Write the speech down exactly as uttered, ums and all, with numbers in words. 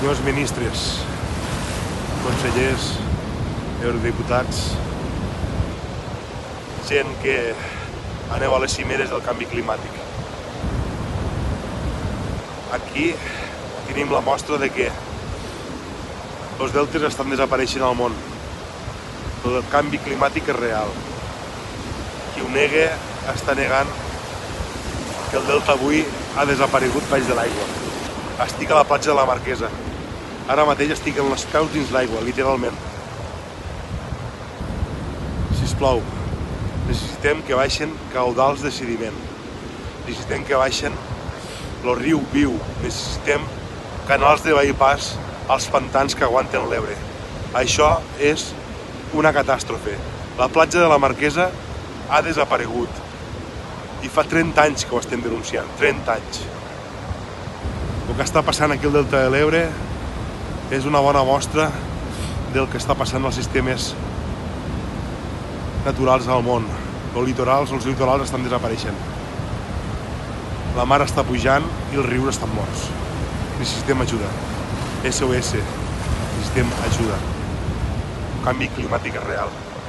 senyors ministres, consellers, eurodiputats, gent que aneu a les cimeres del canvi climàtic. Aquí tenim la mostra de que els deltes estan desapareixent al món. El canvi climàtic és real. Qui ho nega està negant que el delta avui ha desaparegut baix de l'aigua. Estic a la platja de la Marquesa. Ara mateix estic amb els peus dins l'aigua, literalment. Sisplau, necessitem que baixen caudals de sediment. Necessitem que baixen el riu viu. Necessitem canals de bypass als pantans que aguanten l'Ebre. Això és una catàstrofe. La platja de la Marquesa ha desaparegut. I fa trenta anys que ho estem denunciant. trenta anys. El que està passant aquí al Delta de l'Ebre és una bona mostra del que està passant als sistemes naturals al món. Els litorals, els litorals estan desapareixent. La mar està pujant i els rius estan morts. Necessitem ajuda. S O S. Necessitem ajuda. El canvi climàtic és real.